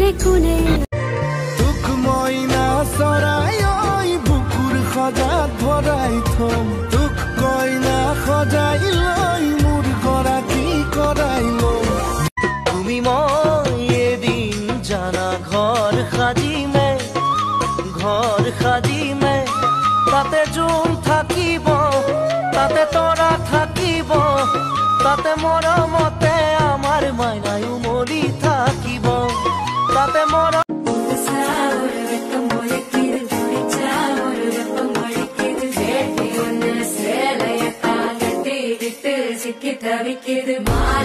কোনে কোনে তোক মই না চৰাই ঐ বুকুৰ সজাত ভৰাই থম তোক কইনা সজাই লৈ মোৰ গৰাকী কৰাই লম তুমি মই এদিন জানা ঘৰ সাজিমে তাতে জোন থাকিব তাতে তৰা থাকিব তাতে মৰমতে আমাৰ মাইনাই উমলি থাকিব তাতে মৰম Get